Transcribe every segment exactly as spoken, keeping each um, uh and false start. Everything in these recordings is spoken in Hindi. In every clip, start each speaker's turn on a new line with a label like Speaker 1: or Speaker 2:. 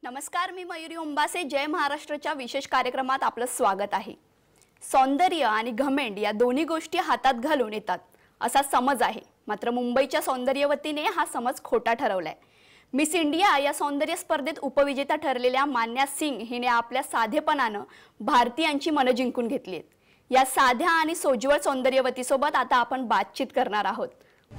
Speaker 1: नमस्कार, मी मयुरी उंबासे. जय महाराष्ट्रच्या विशेष कार्यक्रमात आपलं स्वागत आहे. सौंदर्य आणि घमेंड या दोन्ही गोष्टी हातात घालून येतात असा समज आहे. मात्र मुंबईच्या सौंदर्यवतीने हा समज खोटा ठरवलाय. मिस इंडिया या सौंदर्य स्पर्धेत उपविजेता ठरलेल्या मान्या सिंग हिने आपल्या साधेपणानं भारतीयांची मनं जिंकून घेतली आहेत. या साध्या आणि सोज्वळ सौंदर्यवतीसोबत आता आपण बातचीत करणार आहोत.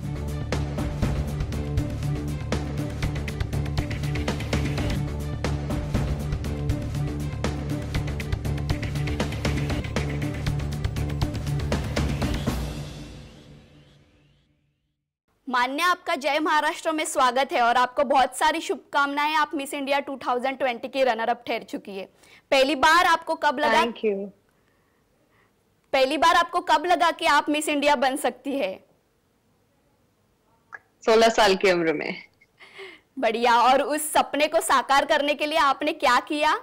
Speaker 1: मान्या, आपका जय महाराष्ट्र में स्वागत है और आपको बहुत सारी शुभकामनाएं. आप मिस इंडिया दो हज़ार बीस की रनर अप ठहर चुकी है. पहली बार आपको कब लगा
Speaker 2: थैंक यू
Speaker 1: पहली बार आपको कब लगा कि आप मिस इंडिया बन सकती है?
Speaker 2: सोलह साल की उम्र में.
Speaker 1: बढ़िया. और उस सपने को साकार करने के लिए आपने क्या किया?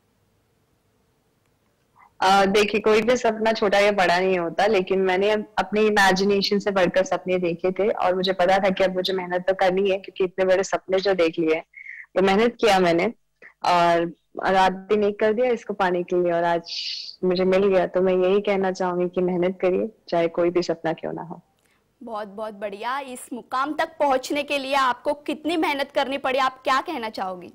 Speaker 2: uh, देखिए, कोई भी सपना छोटा या बड़ा नहीं होता, लेकिन मैंने अपनी इमेजिनेशन से बढ़कर सपने देखे थे और मुझे पता था कि अब मुझे मेहनत तो करनी है, क्योंकि इतने बड़े सपने जो देख लिए तो मेहनत किया मैंने और रात दिन एक कर दिया इसको पाने के लिए, और आज मुझे मिल गया. तो मैं यही कहना चाहूंगी कि मेहनत करिए, चाहे कोई भी सपना क्यों ना हो.
Speaker 1: बहुत बहुत बढ़िया. इस मुकाम तक पहुंचने के लिए आपको कितनी मेहनत करनी पड़ी, आप क्या कहना चाहोगी?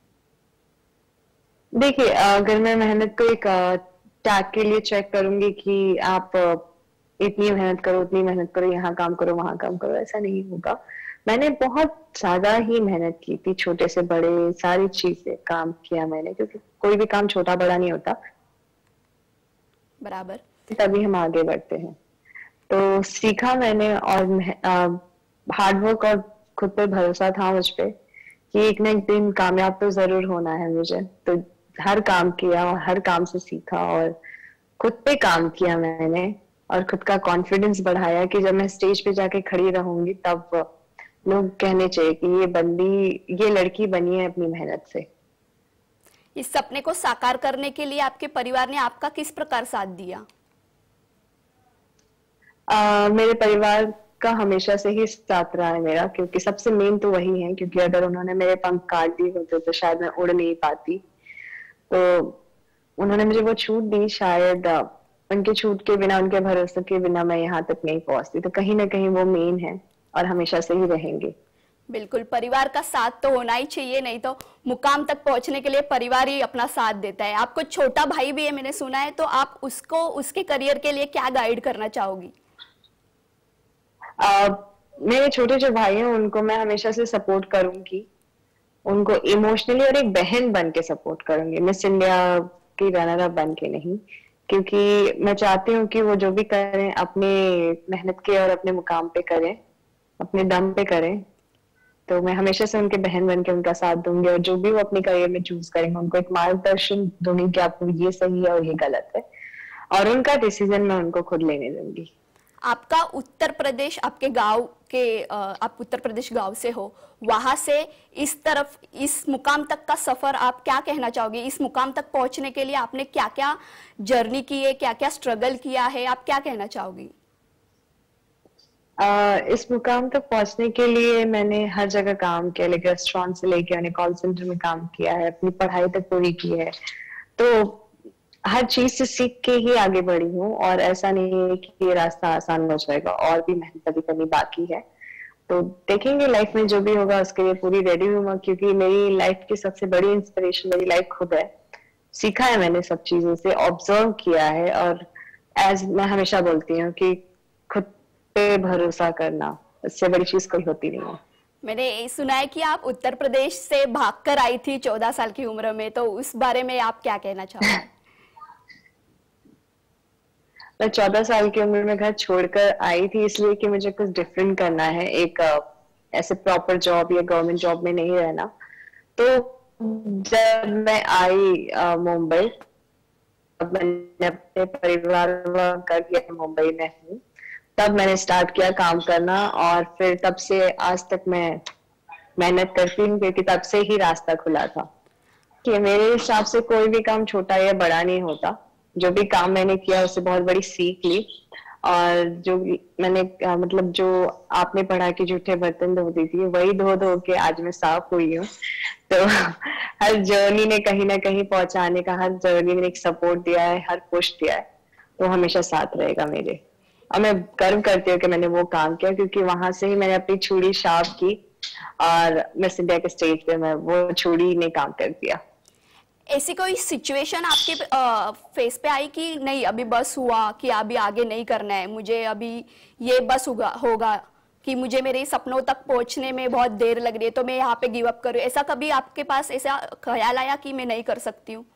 Speaker 2: देखिए, अगर मैं मेहनत को एक टैग के लिए चेक करूंगी कि आप इतनी मेहनत करो, उतनी मेहनत करो, यहाँ काम करो, वहां काम करो, ऐसा नहीं होगा. मैंने बहुत ज्यादा ही मेहनत की थी, छोटे से बड़े सारी चीजें काम किया मैंने, क्योंकि कोई भी काम छोटा बड़ा नहीं होता.
Speaker 1: बराबर.
Speaker 2: तभी हम आगे बढ़ते हैं. तो सीखा मैंने और हार्डवर्क और खुद पे भरोसा था मुझ पे कि एक न एक दिन कामयाब तो जरूर होना है मुझे. तो हर काम किया और हर काम से सीखा और खुद पे काम किया मैंने और खुद का कॉन्फिडेंस बढ़ाया कि जब मैं स्टेज पे जाके खड़ी रहूंगी तब लोग कहने चाहिए कि ये बंदी, ये लड़की बनी है अपनी मेहनत से.
Speaker 1: इस सपने को साकार करने के लिए आपके परिवार ने आपका किस प्रकार साथ दिया?
Speaker 2: आ, मेरे परिवार का हमेशा से ही साथ रहा है मेरा, क्योंकि सबसे मेन तो वही है, क्योंकि अगर उन्होंने मेरे पंख काट दिए होते तो शायद मैं उड़ नहीं पाती. तो उन्होंने मुझे वो छूट दी, शायद उनके छूट के बिना, उनके भरोसे के बिना मैं यहाँ तक नहीं पहुंचती. तो कहीं ना कहीं वो मेन है और हमेशा से ही रहेंगे.
Speaker 1: बिल्कुल, परिवार का साथ तो होना ही चाहिए, नहीं तो मुकाम तक पहुंचने के लिए परिवार ही अपना साथ देता है. आपको छोटा भाई भी है मैंने सुना है, तो आप उसको उसके करियर के लिए क्या गाइड करना चाहोगी?
Speaker 2: आ, मेरे छोटे जो भाई हैं उनको मैं हमेशा से सपोर्ट करूंगी, उनको इमोशनली और एक बहन बन के सपोर्ट करूंगी, मिस इंडिया की रनर अप बन के नहीं. क्योंकि मैं चाहती हूँ कि वो जो भी करें अपने मेहनत के और अपने मुकाम पे करें, अपने दम पे करें. तो मैं हमेशा से उनके बहन बन के उनका साथ दूंगी और जो भी वो अपने करियर में चूज करेंगे उनको एक मार्गदर्शन दूंगी कि आपको ये सही है और ये गलत है, और उनका डिसीजन मैं उनको खुद लेने दूंगी.
Speaker 1: आपका उत्तर प्रदेश, आपके गांव के, आप उत्तर प्रदेश गांव से हो, वहां से इस तरफ इस मुकाम तक का सफर आप क्या कहना चाहोगे? इस मुकाम तक पहुंचने के लिए आपने क्या क्या जर्नी की है, क्या क्या स्ट्रगल किया है, आप क्या कहना चाहोगी?
Speaker 2: आ, इस मुकाम तक पहुंचने के लिए मैंने हर जगह काम किया, लाइक रेस्टोरेंट से लेके मैंने कॉल सेंटर में काम किया है, अपनी पढ़ाई तक पूरी की है. तो हर चीज से सीख के ही आगे बढ़ी हूँ और ऐसा नहीं है कि ये रास्ता आसान हो जाएगा, और भी मेहनत अभी करनी बाकी है. तो देखेंगे लाइफ में जो भी होगा उसके लिए पूरी रेडी हूँ, क्योंकि मेरी लाइफ की सबसे बड़ी इंस्पिरेशन मेरी लाइफ खुद है. सीखा है मैंने सब चीजों से, ऑब्जर्व किया है, और एज मैं हमेशा बोलती हूँ कि खुद पे भरोसा करना, इससे बड़ी चीज कोई होती नहीं है.
Speaker 1: मैंने सुना है कि आप उत्तर प्रदेश से भागकर आई थी चौदह साल की उम्र में, तो उस बारे में आप क्या कहना चाहोगे?
Speaker 2: मैं चौदह साल की उम्र में घर छोड़कर आई थी इसलिए कि मुझे कुछ डिफरेंट करना है, एक ऐसे प्रॉपर जॉब या गवर्नमेंट जॉब में नहीं रहना. तो जब मैं आई मुंबई, तब मैंने अपने परिवार कर दिया मुंबई में हूँ, तब मैंने स्टार्ट किया काम करना, और फिर तब से आज तक मैं मेहनत करती हूँ, क्योंकि तब से ही रास्ता खुला था. कि मेरे हिसाब से कोई भी काम छोटा या बड़ा नहीं होता. जो भी काम मैंने किया उससे बहुत बड़ी सीख ली, और जो मैंने आ, मतलब जो आपने पढ़ा कि जूठे बर्तन धोती थी, वही धो धो के आज मैं साफ हुई हूँ. तो हर जर्नी ने कहीं ना कहीं पहुंचाने का, हर जर्नी में एक सपोर्ट दिया है, हर पुश दिया है, तो हमेशा साथ रहेगा मेरे। और मैं गर्व करती हूँ कि मैंने वो काम किया, क्योंकि वहां से ही मैंने अपनी छुरी शार्प की और मिस इंडिया के स्टेज पे मैं वो छुरी ने काम कर दिया।
Speaker 1: ऐसी कोई सिचुएशन आपके फेस पे आई कि नहीं अभी बस हुआ, कि अभी आगे नहीं करना है मुझे, अभी ये बस होगा होगा कि मुझे मेरे सपनों तक पहुंचने में बहुत देर लग रही है तो मैं यहाँ पे गिव अप करूँ, ऐसा कभी आपके पास ऐसा ख्याल आया कि मैं नहीं कर सकती हूँ?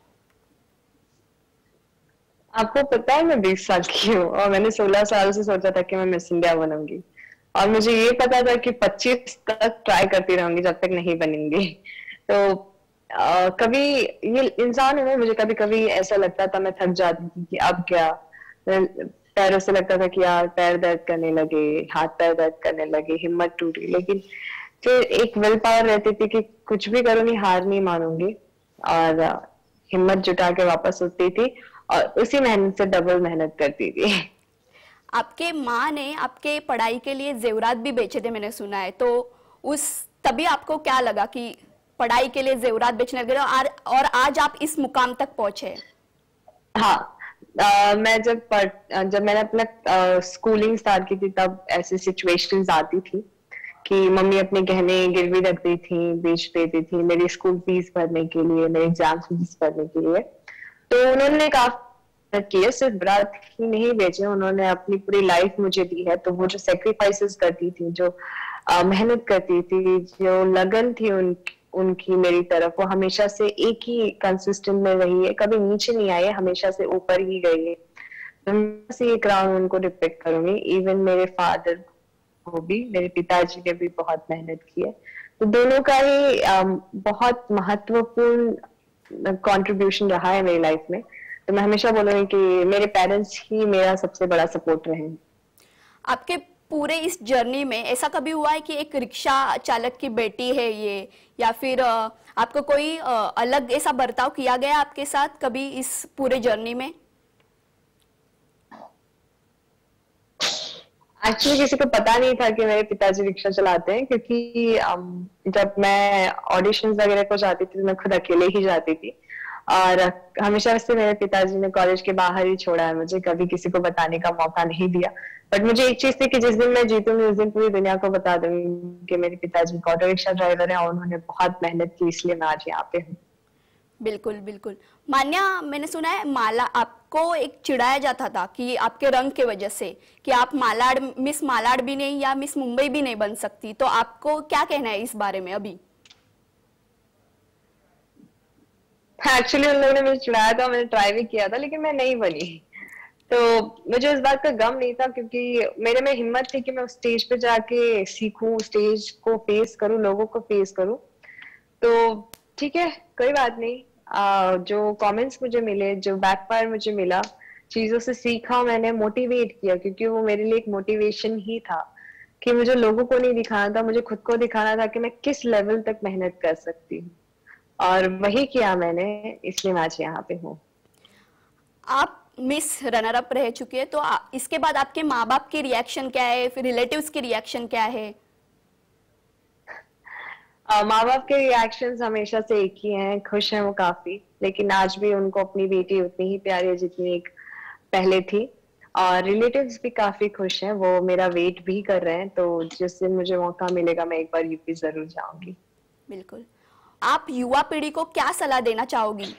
Speaker 2: आपको पता है मैं बीस साल की हूँ और मैंने सोलह साल से सोचा था कि मैं मिस इंडिया बनूंगी, और मुझे ये पता था कि पच्चीस तक ट्राई करती रहूंगी जब तक नहीं बनूंगी। तो आ, कभी ये इंसान है ना, मुझे कभी कभी ऐसा लगता था, मैं थक जाती थी कि अब क्या, पैरों से लगता था कि यार पैर दर्द करने लगे, हाथ पैर दर्द करने लगे, हिम्मत टूटी, लेकिन फिर एक विल पावर रहती थी कि कुछ भी करूंगी, हार नहीं मानूंगी, और हिम्मत जुटा के वापस उठती थी और उसी मेहनत से डबल मेहनत करती थी।
Speaker 1: आपके माँ ने आपके पढ़ाई के लिए जेवरात भी बेचे थे मैंने सुना है, तो उस तभी आपको क्या लगा कि पढ़ाई के लिए जेवरात बेचने लगे और, और आज आप इस मुकाम तक पहुंचे?
Speaker 2: हाँ, Uh, मैं जब पढ़ जब मैंने अपना स्कूलिंग uh, स्टार्ट की थी, तब ऐसी सिचुएशंस आती थी कि मम्मी अपने गहने गिरवी रखती थी, बेच देती थी मेरी स्कूल फीस भरने के लिए, मेरे एग्जाम फीस भरने के लिए। तो उन्होंने काफी किया, सिर्फ बारात ही नहीं बेचे, उन्होंने अपनी पूरी लाइफ मुझे दी है। तो वो जो सेक्रीफाइसेस करती थी, जो uh, मेहनत करती थी, जो लगन थी उन उनकी मेरी तरफ, वो हमेशा से एक ही कंसिस्टेंट में रही है, कभी नीचे नहीं आई है, हमेशा से ऊपर ही गई है। तो मैं से ये क्राउन उनको डिपिक्ट करूंगी। इवन मेरे फादर को भी, मेरे पिताजी ने भी बहुत मेहनत की है, तो दोनों का ही um, बहुत महत्वपूर्ण कंट्रीब्यूशन रहा है मेरी लाइफ में। तो मैं हमेशा बोलूंगी कि मेरे पेरेंट्स ही मेरा सबसे बड़ा सपोर्ट रहे।
Speaker 1: आपके पूरे इस जर्नी में ऐसा कभी हुआ है कि एक रिक्शा चालक की बेटी है ये, या फिर आपको कोई अलग ऐसा बर्ताव किया गया आपके साथ कभी इस पूरे जर्नी में?
Speaker 2: एक्चुअली किसी को पता नहीं था कि मेरे पिताजी रिक्शा चलाते हैं, क्योंकि जब मैं ऑडिशंस वगैरह को जाती थी तो मैं खुद अकेले ही जाती थी, और हमेशा से मेरे पिताजी ने कॉलेज के बाहर ही छोड़ा है मुझे, कभी किसी को बताने का मौका नहीं दिया। बट मुझे एक चीज थी कि जिस दिन मैं जीतूंगी उस दिन पूरी दुनिया को बता दूंगी कि मेरे पिताजी ऑटो रिक्शा ड्राइवर है और उन्होंने बहुत मेहनत की, इसलिए मैं आज यहाँ पे हूँ।
Speaker 1: बिल्कुल बिल्कुल। मान्या, मैंने सुना है माला आपको एक चिढ़ाया जाता था कि आपके रंग के वजह से कि आप मालाड मिस मालाड भी नहीं या मिस मुंबई भी नहीं बन सकती, तो आपको क्या कहना है इस बारे में अभी?
Speaker 2: एक्चुअली उन लोगों ने मुझे चिढ़ाया था, मैंने ट्राई भी किया था, लेकिन मैं नहीं बनी। तो मुझे इस बात का गम नहीं था, क्योंकि मेरे में हिम्मत थी कि मैं उस स्टेज पे जाके सीखूं, स्टेज को फेस करूं, लोगों को फेस करूं। तो ठीक है, कोई बात नहीं। आ, जो कमेंट्स मुझे मिले, जो बैकफायर मुझे मिला, चीजों से सीखा मैंने, मोटिवेट किया, क्योंकि वो मेरे लिए एक मोटिवेशन ही था कि मुझे लोगों को नहीं दिखाना था, मुझे खुद को दिखाना था कि मैं किस लेवल तक मेहनत कर सकती हूँ, और वही किया मैंने, इसलिए मैं आज यहाँ पे हूँ।
Speaker 1: आप मिस रनर अप रह चुके हैं, तो आ, इसके बाद आपके माँ बाप की रिएक्शन क्या है, फिर रिलेटिव्स की रिएक्शन क्या है?
Speaker 2: uh, माँ बाप के रिएक्शंस हमेशा से एक ही हैं, खुश हैं वो काफी, लेकिन आज भी उनको अपनी बेटी उतनी ही प्यारी है जितनी एक पहले थी। और रिलेटिव्स भी काफी खुश हैं, वो मेरा वेट भी कर रहे हैं, तो जिस दिन मुझे मौका मिलेगा मैं एक बार यूपी जरूर जाऊंगी।
Speaker 1: बिल्कुल। आप युवा पीढ़ी को क्या सलाह देना चाहोगी?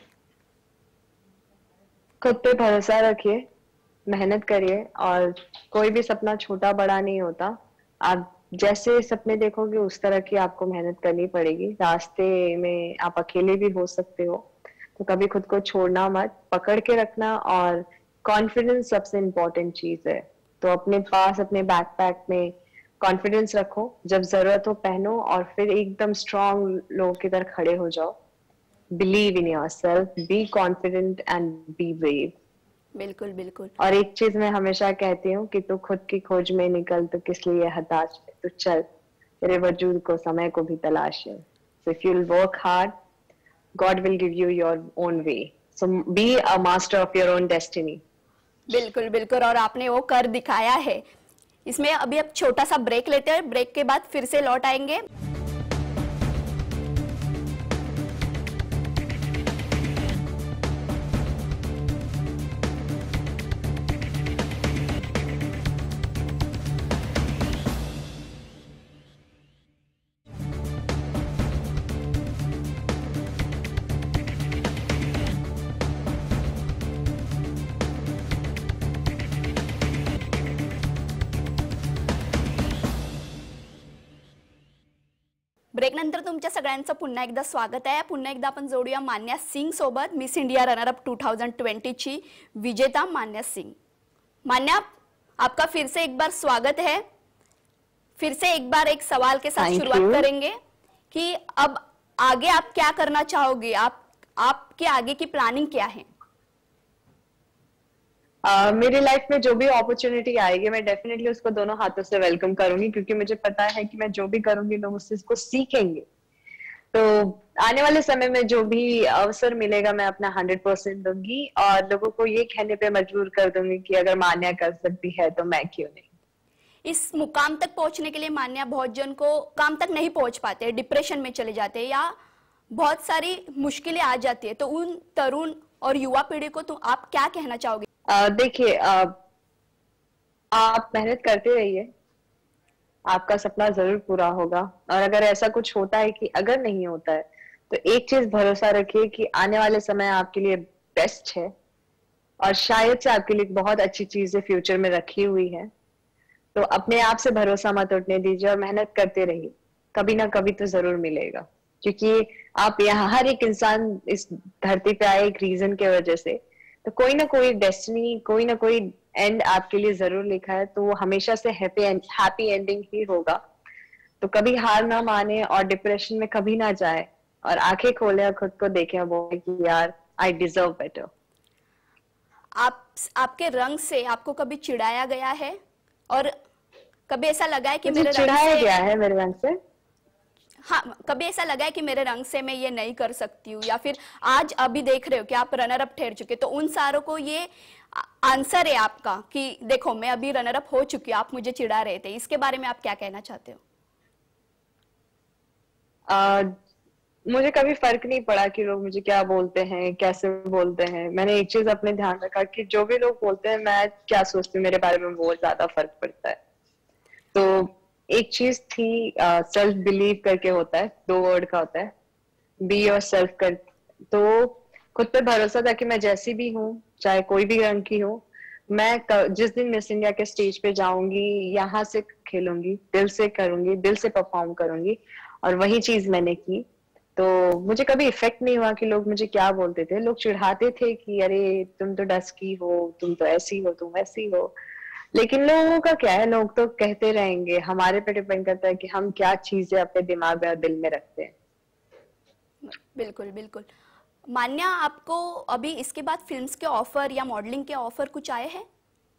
Speaker 2: खुद पे भरोसा रखिए, मेहनत करिए, और कोई भी सपना छोटा बड़ा नहीं होता। आप जैसे सपने देखोगे उस तरह की आपको मेहनत करनी पड़ेगी। रास्ते में आप अकेले भी हो सकते हो, तो कभी खुद को छोड़ना मत, पकड़ के रखना, और कॉन्फिडेंस सबसे इम्पोर्टेंट चीज है। तो अपने पास, अपने बैकपैक में कॉन्फिडेंस रखो, जब जरूरत हो पहनो, और फिर एकदम स्ट्रॉन्ग लोगों की तरह खड़े हो जाओ। Believe in yourself, be confident and be brave.
Speaker 1: बिल्कुल बिल्कुल।
Speaker 2: और एक चीज मैं हमेशा कहती हूँ कि तू खुद की खोज में निकल, तो किस लिए हताश है, तू चल, तेरे वजूद को, समय को भी तलाश है। So if you'll work hard, God will give you your own way. So be a master of your own destiny.
Speaker 1: बिल्कुल बिल्कुल, और आपने वो कर दिखाया है। इसमें अभी अब छोटा सा ब्रेक लेते हैं, ब्रेक के बाद फिर से लौट आएंगे। नंतर तुमच्या सगळ्यांचं पुन्हा एकदा स्वागत आहे. पुन्हा एकदा आपण जोडूया मान्या सिंग सोबत. Miss India runner up two thousand twenty ची विजेता मान्या सिंग. मान्या, आपका फिर से एक बार स्वागत है. फिर से एक बार एक सवाल के साथ
Speaker 2: Thank
Speaker 1: शुरुआत
Speaker 2: you.
Speaker 1: करेंगे कि अब आगे आप क्या करना चाहोगे, आप आपके आगे की प्लानिंग क्या है?
Speaker 2: Uh, मेरी लाइफ में जो भी अपॉर्चुनिटी आएगी मैं डेफिनेटली उसको दोनों हाथों से वेलकम करूंगी, क्योंकि मुझे पता है कि मैं जो भी करूंगी लोग उससे इसको सीखेंगे. तो आने वाले समय में जो भी अवसर मिलेगा मैं अपना हंड्रेड परसेंट दूंगी और लोगों को ये कहने पे मजबूर कर दूंगी कि अगर मान्या कर सकती है तो मैं क्यों नहीं.
Speaker 1: इस मुकाम तक पहुंचने के लिए मान्या बहुत जन को काम तक नहीं पहुंच पाते, डिप्रेशन में चले जाते हैं या बहुत सारी मुश्किलें आ जाती है. तो उन तरुण और युवा पीढ़ी को तो आप क्या कहना चाहोगे?
Speaker 2: uh, देखिए, uh, आप मेहनत करते रहिए, आपका सपना जरूर पूरा होगा. और अगर ऐसा कुछ होता है कि अगर नहीं होता है तो एक चीज भरोसा रखिए कि आने वाले समय आपके लिए बेस्ट है और शायद से आपके लिए बहुत अच्छी चीजें फ्यूचर में रखी हुई है. तो अपने आप से भरोसा मत उठने दीजिए और मेहनत करते रहिए, कभी ना कभी तो जरूर मिलेगा. क्योंकि आप यहाँ, हर एक इंसान इस धरती पे आए एक रीजन के वजह से, तो कोई ना कोई डेस्टिनी, कोई ना कोई एंड आपके लिए जरूर लिखा है. तो वो हमेशा से हैप्पी हैप्पी एंडिंग ही होगा. तो कभी हार ना माने और डिप्रेशन में कभी ना जाए और आंखें खोले और खुद को देखें और बोले कि यार आई डिजर्व बेटर.
Speaker 1: आप आपके रंग से आपको कभी चिढ़ाया गया है और कभी ऐसा लगा है कि
Speaker 2: मुझे
Speaker 1: मेरे रंग
Speaker 2: चिढ़ाया
Speaker 1: से
Speaker 2: गया है मेरे रंग से?
Speaker 1: हाँ, कभी ऐसा लगा है कि मेरे रंग से मैं ये नहीं कर सकती हूँ, या फिर आज अभी देख रहे हो कि आप रनर अप ठहर चुके, तो उन सारों को ये आंसर है आपका कि देखो मैं अभी रनर अप हो चुकी हूँ, आप मुझे चिढ़ा रहे थे, इसके बारे में आप क्या कहना चाहते हो?
Speaker 2: आ, मुझे कभी फर्क नहीं पड़ा कि लोग मुझे क्या बोलते हैं, कैसे बोलते हैं. मैंने एक चीज अपने ध्यान रखा कि जो भी लोग बोलते हैं मैं क्या सोचती हूँ मेरे बारे में, बहुत ज्यादा फर्क पड़ता है. तो एक चीज थी, सेल्फ uh, बिलीव करके होता है, दो वर्ड का होता है, बी योर सेल्फ कर. तो खुद पे भरोसा था कि मैं जैसी भी हूँ, चाहे कोई भी रंग की हूँ, मैं क, जिस दिन मिस इंडिया के स्टेज पे जाऊंगी यहाँ से खेलूंगी, दिल से करूंगी, दिल से परफॉर्म करूंगी. और वही चीज मैंने की. तो मुझे कभी इफेक्ट नहीं हुआ कि लोग मुझे क्या बोलते थे. लोग चिढ़ाते थे कि अरे तुम तो डस्की हो, तुम तो ऐसी हो, तुम वैसी हो. लेकिन लोगों का क्या है, लोग तो कहते रहेंगे. हमारे पे डिपेंड करता है कि हम क्या चीजें अपने दिमाग में और दिल में रखते हैं.
Speaker 1: बिल्कुल बिल्कुल. मान्या, आपको अभी इसके बाद फिल्म्स के ऑफर या मॉडलिंग के ऑफर कुछ आए हैं?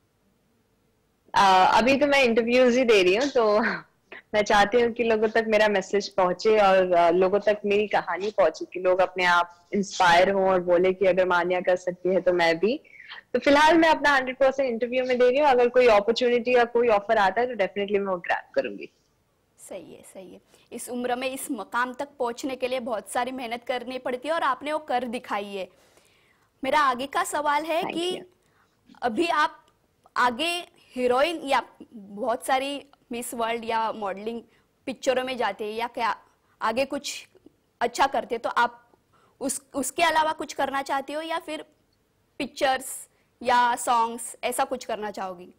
Speaker 2: अभी तो मैं इंटरव्यूज ही दे रही हूँ, तो मैं चाहती हूँ कि लोगों तक मेरा मैसेज पहुंचे और uh, लोगों तक मेरी कहानी पहुंचे, कि लोग अपने आप इंस्पायर हों और बोले कि अगर मान्या कर सकती है तो मैं भी. तो फिलहाल मैं अपना हंड्रेड परसेंट इंटरव्यू में दे रही हूँ. अगर कोई अपॉर्चुनिटी या कोई ऑफर आता है तो डेफिनेटली मैं वो ग्रैब करूंगी.
Speaker 1: सही है, सही है. इस उम्र में इस मकाम तक पहुंचने के लिए बहुत सारी मेहनत करनी पड़ती है और आपने वो कर दिखाई है. मेरा आगे का सवाल है
Speaker 2: Thank
Speaker 1: कि
Speaker 2: you.
Speaker 1: अभी आप आगे हीरोइन या बहुत सारी मिस वर्ल्ड या मॉडलिंग पिक्चरों में जाते हैं या क्या आगे कुछ अच्छा करते, तो आप उस उसके अलावा कुछ करना चाहती हो या फिर पिक्चर्स या सॉन्ग्स ऐसा कुछ करना चाहोगी?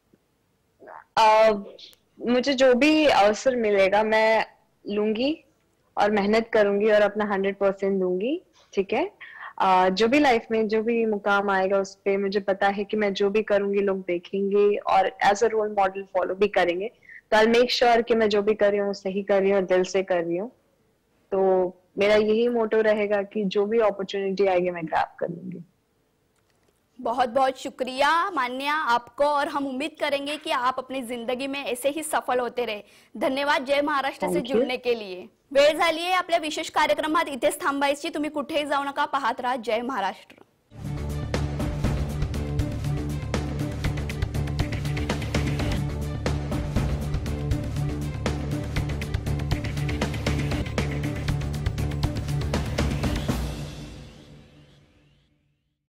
Speaker 2: uh, मुझे जो भी अवसर मिलेगा मैं लूंगी और मेहनत करूंगी और अपना हंड्रेड परसेंट दूंगी. ठीक है. uh, जो भी लाइफ में जो भी मुकाम आएगा उस पे मुझे पता है कि मैं जो भी करूंगी लोग देखेंगे और as a role model follow भी करेंगे. तो आई मेक श्योर कि मैं जो भी कर रही हूँ सही कर रही हूँ और दिल से कर रही हूँ. तो मेरा यही मोटो रहेगा कि जो भी अपॉर्चुनिटी आएगी मैं ग्रैब कर लूंगी.
Speaker 1: बहुत बहुत शुक्रिया मान्या आपको, और हम उम्मीद करेंगे कि आप अपनी जिंदगी में ऐसे ही सफल होते रहे. धन्यवाद जय महाराष्ट्र से
Speaker 2: Thank you.
Speaker 1: जुळणे के लिए. वेळ झाली आहे आपल्या विशेष कार्यक्रमात इथेच थांबायची. तुम्ही कुठेही जाऊ नका, पाहत राहा जय महाराष्ट्र.